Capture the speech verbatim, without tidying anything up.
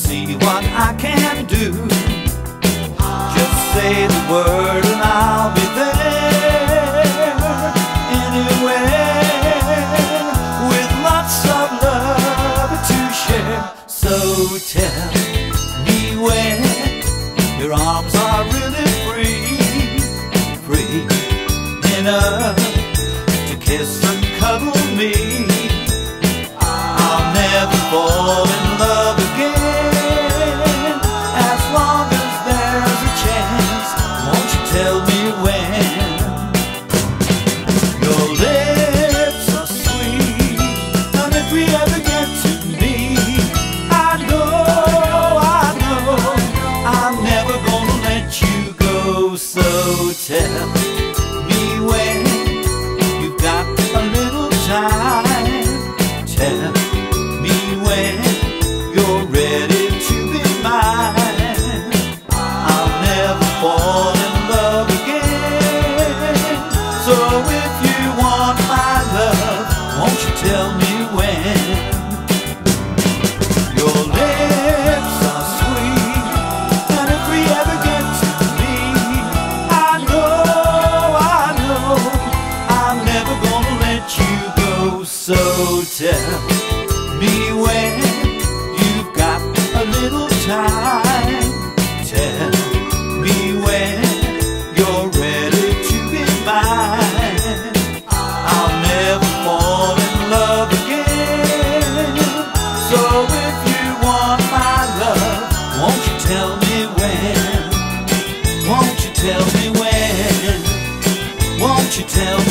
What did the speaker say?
see what I can do. Just say the word and I'll be there. Anywhere, with lots of love to share. So tell me when your arms are really free, free enough to kiss and cuddle me. I'll never fall in love again, as long as there's a chance. Won't you tell me when? Your lips are sweet, and if we ever get to meet, I know, I know, I'm never gonna let you go. So tell me when you've got a little time. Tell me when you're ready to be mine. I'll never fall in love again. So if you want my love, won't you tell me when? Your lips are sweet, and if we ever get to meet, I know, I know, I'm never gonna let you go. So tell me when you've got a little time. Tell me when you're ready to be mine. I'll never fall in love again. So if you want my love, won't you tell me when? Won't you tell me when? Won't you tell